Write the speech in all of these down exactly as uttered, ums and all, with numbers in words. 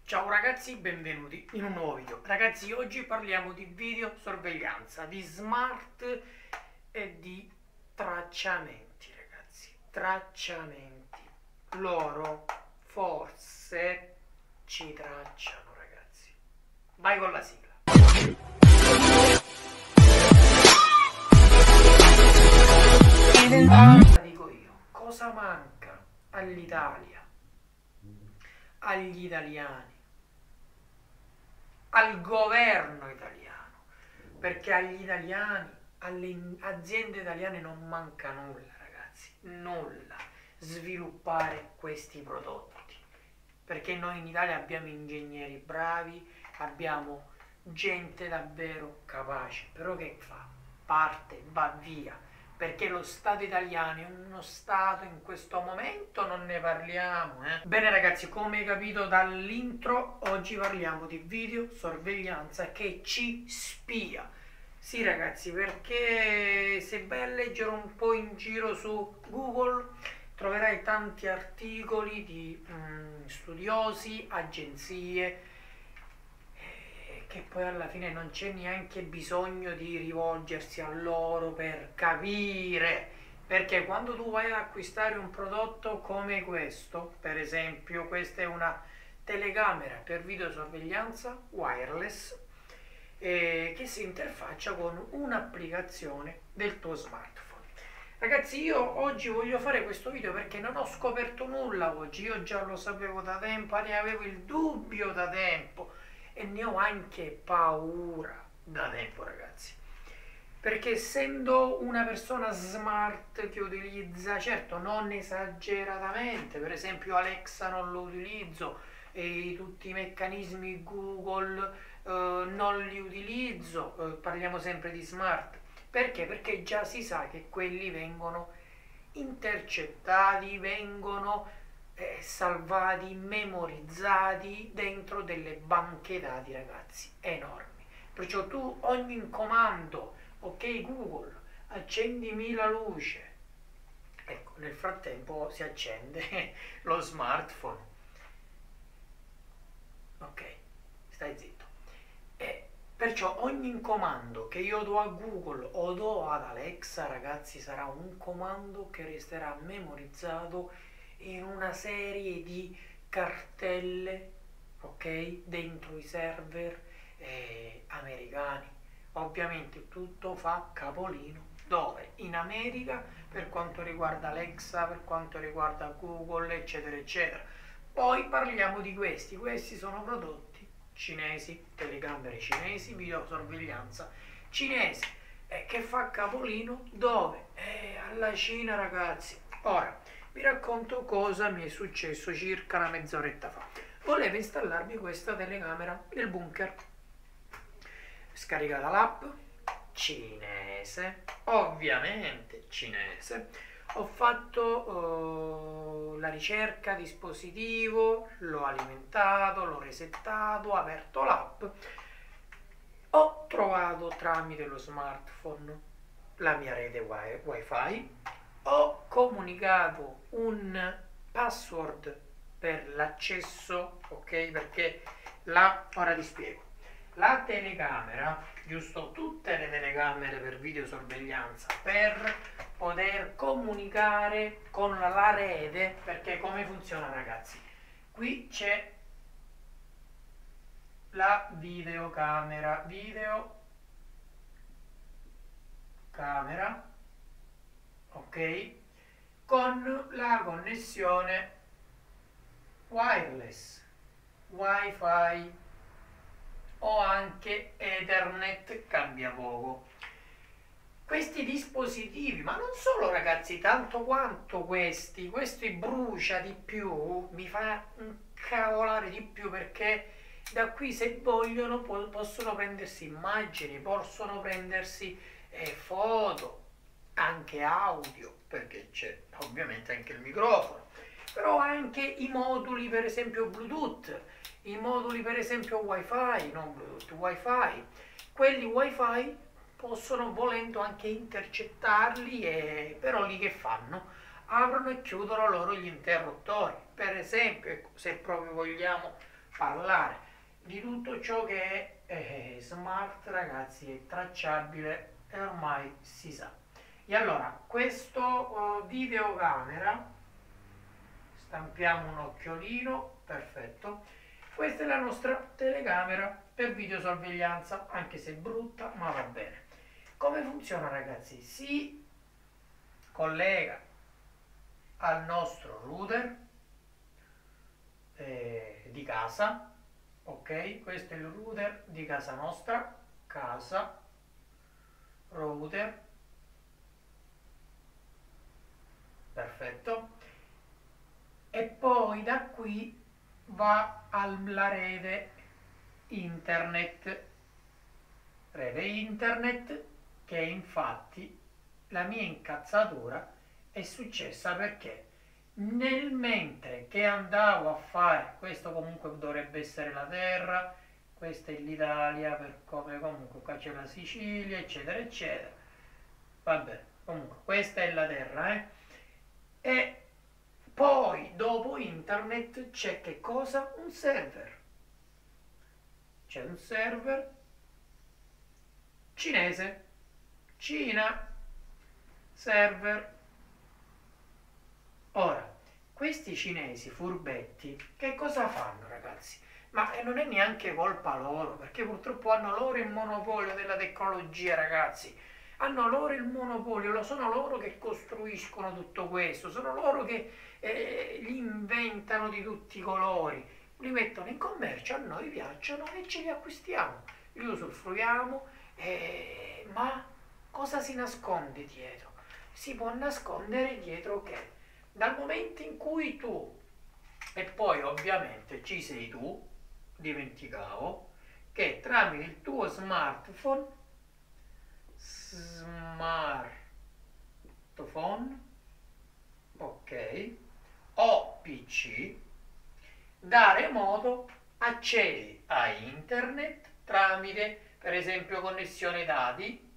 Ciao ragazzi, benvenuti in un nuovo video. Ragazzi, oggi parliamo di videosorveglianza, di smart e di tracciamenti, ragazzi. Tracciamenti. Loro forse ci tracciano, ragazzi. Vai con la sigla. Dico io, cosa manca all'Italia, agli italiani, al governo italiano? Perché agli italiani, alle aziende italiane non manca nulla, ragazzi, nulla, sviluppare questi prodotti, perché noi in Italia abbiamo ingegneri bravi, abbiamo gente davvero capace, però che fa? Parte, va via, perché lo Stato italiano è uno Stato in questo momento, non ne parliamo. Eh? Bene ragazzi, come hai capito dall'intro, oggi parliamo di videosorveglianza che ci spia. Sì ragazzi, perché se vai a leggere un po' in giro su Google troverai tanti articoli di mm, studiosi, agenzie, che poi alla fine non c'è neanche bisogno di rivolgersi a loro per capire, perché quando tu vai ad acquistare un prodotto come questo, per esempio questa è una telecamera per videosorveglianza wireless eh, che si interfaccia con un'applicazione del tuo smartphone. Ragazzi, io oggi voglio fare questo video perché non ho scoperto nulla oggi, io già lo sapevo da tempo, ne avevo il dubbio da tempo e ne ho anche paura da tempo, ragazzi, perché essendo una persona smart che utilizza, certo non esageratamente, per esempio Alexa non lo utilizzo e tutti i meccanismi Google eh, non li utilizzo, eh, parliamo sempre di smart, perché? Perché già si sa che quelli vengono intercettati, vengono Eh, salvati, memorizzati dentro delle banche dati, ragazzi, enormi. Perciò tu ogni comando, ok Google, accendimi la luce, ecco, nel frattempo si accende lo smartphone, ok, stai zitto. E perciò ogni comando che io do a Google o do ad Alexa, ragazzi, sarà un comando che resterà memorizzato in una serie di cartelle, ok, dentro i server eh, americani. Ovviamente tutto fa capolino dove? In America, per quanto riguarda Alexa, per quanto riguarda Google, eccetera eccetera. Poi parliamo di questi, questi sono prodotti cinesi, telecamere cinesi, videosorveglianza cinese, eh, che fa capolino dove? Eh, alla Cina, ragazzi. Ora vi racconto cosa mi è successo circa una mezz'oretta fa. Volevo installarmi questa telecamera nel bunker. Scaricata l'app, cinese, ovviamente cinese. Ho fatto uh, la ricerca dispositivo, l'ho alimentato, l'ho resettato, ho aperto l'app. Ho trovato tramite lo smartphone la mia rete wifi. Ho comunicato un password per l'accesso, ok? Perché la, ora ti spiego, la telecamera, giusto, tutte le telecamere per videosorveglianza, per poter comunicare con la rete, perché come funziona, ragazzi? Qui c'è la videocamera, videocamera, ok, con la connessione wireless, wifi o anche ethernet, cambia poco. Questi dispositivi, ma non solo, ragazzi, tanto quanto questi, questi brucia di più, mi fa incavolare di più, perché da qui se vogliono possono prendersi immagini, possono prendersi eh, foto, anche audio, perché c'è ovviamente anche il microfono, però anche i moduli, per esempio Bluetooth, i moduli per esempio wifi, non Bluetooth, wifi, quelli wifi possono volendo anche intercettarli, e però lì che fanno? Aprono e chiudono loro gli interruttori, per esempio, se proprio vogliamo parlare di tutto ciò che è eh, smart, ragazzi, è tracciabile e ormai si sa. E allora, questo uh, videocamera, stampiamo un occhiolino, perfetto. Questa è la nostra telecamera per videosorveglianza, anche se brutta, ma va bene. Come funziona, ragazzi? Si collega al nostro router eh, di casa, ok? Questo è il router di casa nostra, casa, router, perfetto. E poi da qui va alla rete internet, rete internet che infatti la mia incazzatura è successa perché nel mentre che andavo a fare, questo comunque dovrebbe essere la terra, questa è l'Italia, per come comunque qua c'è la Sicilia, eccetera, eccetera. Vabbè, comunque questa è la terra, eh? E poi dopo internet c'è che cosa? Un server. C'è un server cinese, Cina, server. Ora, questi cinesi furbetti, che cosa fanno, ragazzi? Ma non è neanche colpa loro, perché purtroppo hanno loro il monopolio della tecnologia, ragazzi. Hanno loro il monopolio, lo sono loro che costruiscono tutto questo, sono loro che eh, li inventano di tutti i colori, li mettono in commercio, a noi piacciono e ce li acquistiamo, li usufruiamo, eh, ma cosa si nasconde dietro? Si può nascondere dietro che? Dal momento in cui tu, e poi ovviamente ci sei tu, dimenticavo, che tramite il tuo smartphone, smartphone, ok, o P C, da remoto accedi a internet tramite, per esempio, connessione dati,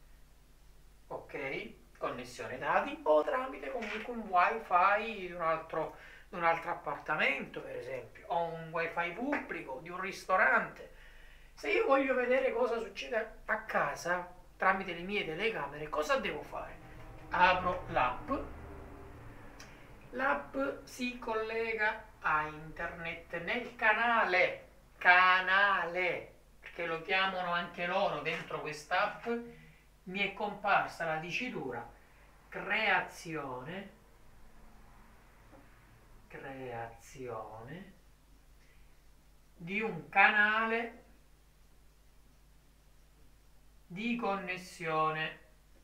ok, connessione dati, o tramite comunque un wifi di un altro, di un altro appartamento, per esempio, o un wifi pubblico di un ristorante. Se io voglio vedere cosa succede a casa tramite le mie telecamere, cosa devo fare? Apro l'app, l'app si collega a internet nel canale, canale, perché lo chiamano anche loro dentro quest'app. Mi è comparsa la dicitura creazione, creazione di un canale di connessione.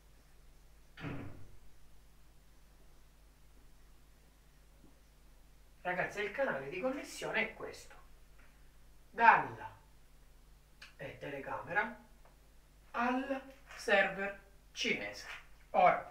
Ragazzi, il canale di connessione è questo, dalla eh, telecamera al server cinese. Ora,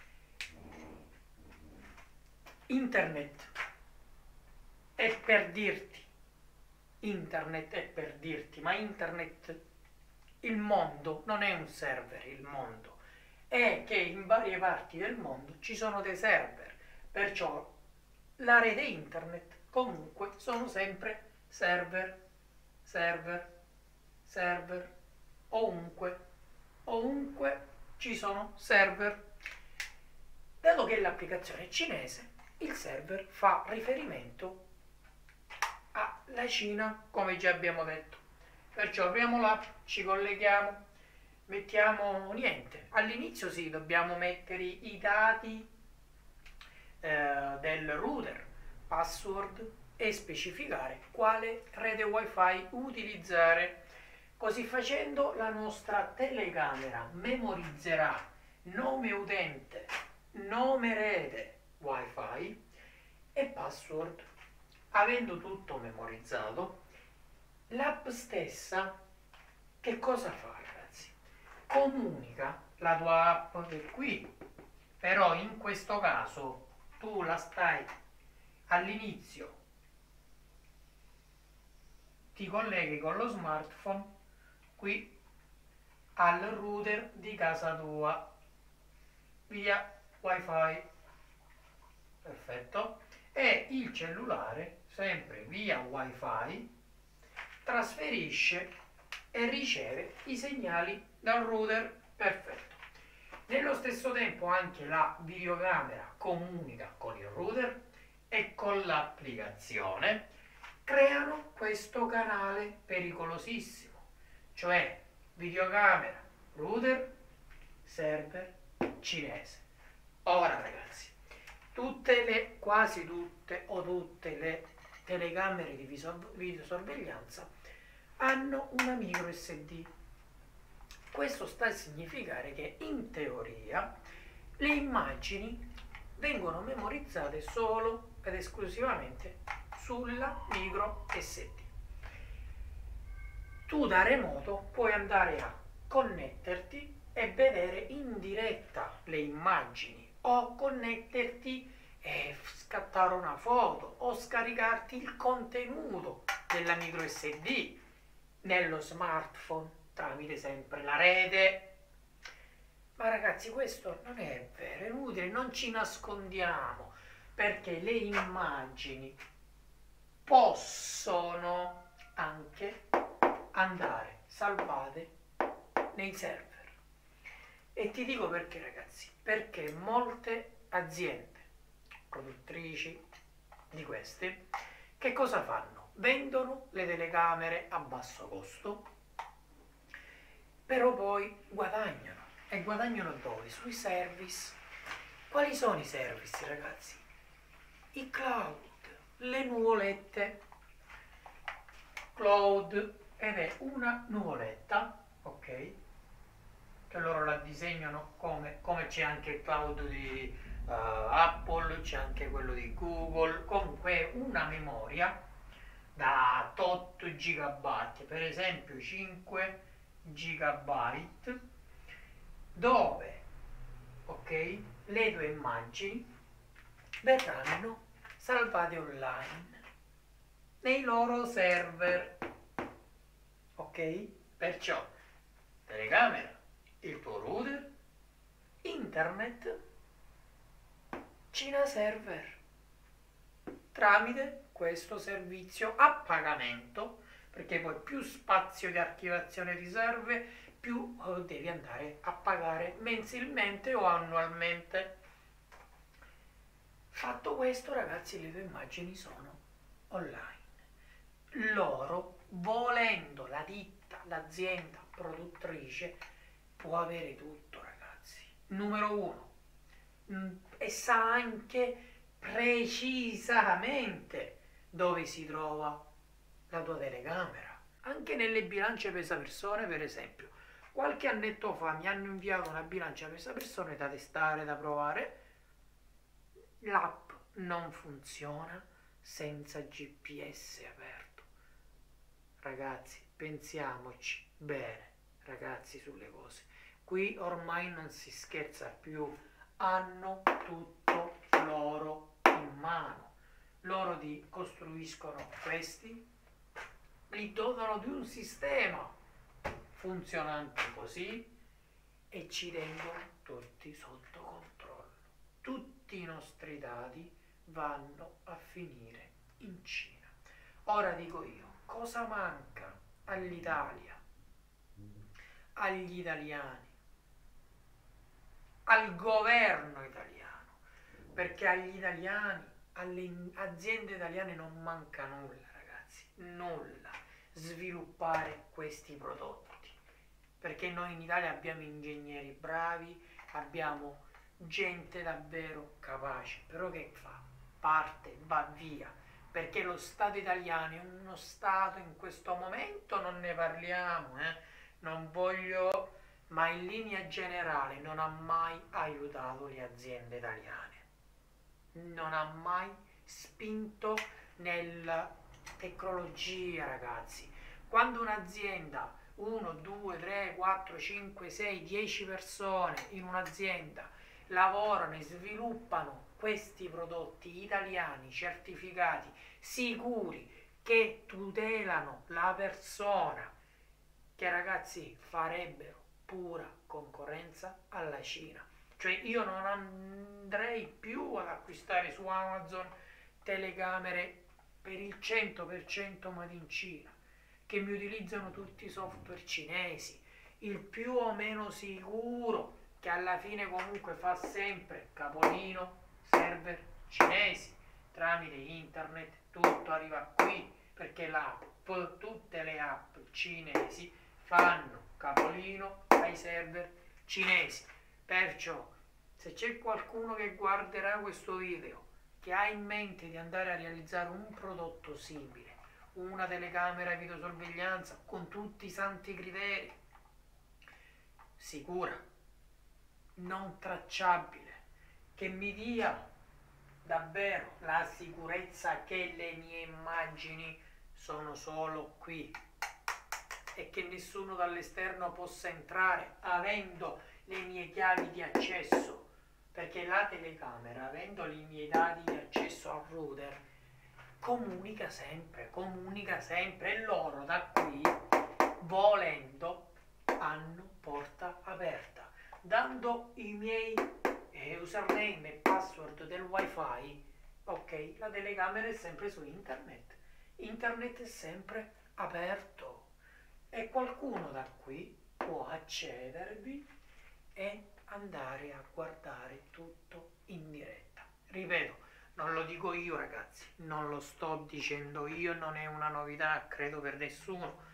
internet è per dirti, internet è per dirti, ma internet, il mondo non è un server, il mondo è che in varie parti del mondo ci sono dei server, perciò la rete internet comunque sono sempre server, server, server, ovunque, ovunque ci sono server. Dato che l'applicazione è cinese, il server fa riferimento alla Cina, come già abbiamo detto. Perciò apriamo l'app, ci colleghiamo, mettiamo niente. All'inizio sì, dobbiamo mettere i dati eh, del router, password e specificare quale rete wifi utilizzare. Così facendo la nostra telecamera memorizzerà nome utente, nome rete wifi e password. Avendo tutto memorizzato, l'app stessa che cosa fa, ragazzi? Comunica la tua app che qui, però in questo caso tu la stai all'inizio, ti colleghi con lo smartphone qui al router di casa tua via wifi, perfetto, e il cellulare sempre via wifi trasferisce e riceve i segnali dal router. Perfetto. Nello stesso tempo anche la videocamera comunica con il router e con l'applicazione creano questo canale pericolosissimo, cioè videocamera, router, server cinese. Ora ragazzi, tutte le, quasi tutte o tutte le telecamere di videosorveglianza hanno una micro S D. Questo sta a significare che in teoria le immagini vengono memorizzate solo ed esclusivamente sulla micro S D. Tu da remoto puoi andare a connetterti e vedere in diretta le immagini o connetterti e scattare una foto o scaricarti il contenuto della micro S D nello smartphone tramite sempre la rete. Ma ragazzi, questo non è vero, è inutile, non ci nascondiamo, perché le immagini possono anche andare salvate nei server. E ti dico perché ragazzi, perché molte aziende produttrici di queste che cosa fanno? Vendono le telecamere a basso costo, però poi guadagnano. E guadagnano dove? Sui service. Quali sono i service ragazzi? I cloud, le nuvolette. Cloud, ed è una nuvoletta, ok? Che loro la disegnano come, come c'è anche il cloud di uh, Apple, c'è anche quello di Google, comunque è una memoria da otto gigabyte, per esempio cinque gigabyte, dove, ok, le tue immagini verranno salvate online nei loro server, ok? Perciò telecamera, il tuo router, internet, Cina server, tramite questo servizio a pagamento, perché poi più spazio di archiviazione ti serve, più devi andare a pagare mensilmente o annualmente. Fatto questo ragazzi, le tue immagini sono online. Loro, volendo, la ditta, l'azienda produttrice può avere tutto ragazzi. Numero uno, e sa anche precisamente dove si trova la tua telecamera. Anche nelle bilance pesapersone, per esempio, qualche annetto fa mi hanno inviato una bilancia pesapersone da testare, da provare. L'app non funziona senza G P S aperto. Ragazzi, pensiamoci bene, ragazzi, sulle cose. Qui ormai non si scherza più, hanno tutto loro in mano. Loro ti costruiscono questi, li dotano di un sistema funzionante così e ci tengono tutti sotto controllo. Tutti i nostri dati vanno a finire in Cina. Ora dico io, cosa manca all'Italia, agli italiani, al governo italiano? Perché agli italiani, alle aziende italiane non manca nulla ragazzi, nulla, sviluppare questi prodotti, perché noi in Italia abbiamo ingegneri bravi, abbiamo gente davvero capace, però che fa? Parte, va via, perché lo Stato italiano è uno Stato, in questo momento non ne parliamo, eh? non voglio, ma in linea generale non ha mai aiutato le aziende italiane, non ha mai spinto nella tecnologia ragazzi. Quando un'azienda, uno, due, tre, quattro, cinque, sei, dieci persone in un'azienda lavorano e sviluppano questi prodotti italiani certificati, sicuri, che tutelano la persona, che ragazzi farebbero pura concorrenza alla Cina. Cioè io non andrei più ad acquistare su Amazon telecamere per il cento per cento made in Cina, che mi utilizzano tutti i software cinesi, il più o meno sicuro, che alla fine comunque fa sempre capolino, server cinesi, tramite internet, tutto arriva qui, perché l'app, tutte le app cinesi fanno capolino ai server cinesi. Perciò, se c'è qualcuno che guarderà questo video, che ha in mente di andare a realizzare un prodotto simile, una telecamera videosorveglianza con tutti i santi criteri, sicura, non tracciabile, che mi dia davvero la sicurezza che le mie immagini sono solo qui e che nessuno dall'esterno possa entrare avendo le mie chiavi di accesso, perché la telecamera, avendo i miei dati di accesso al router, comunica sempre, comunica sempre, e loro da qui, volendo, hanno porta aperta, dando i miei eh, username e password del wifi. Ok, la telecamera è sempre su internet, internet è sempre aperto e qualcuno da qui può accedervi e andare a guardare tutto in diretta. Ripeto, non lo dico io ragazzi, non lo sto dicendo io, non è una novità credo per nessuno,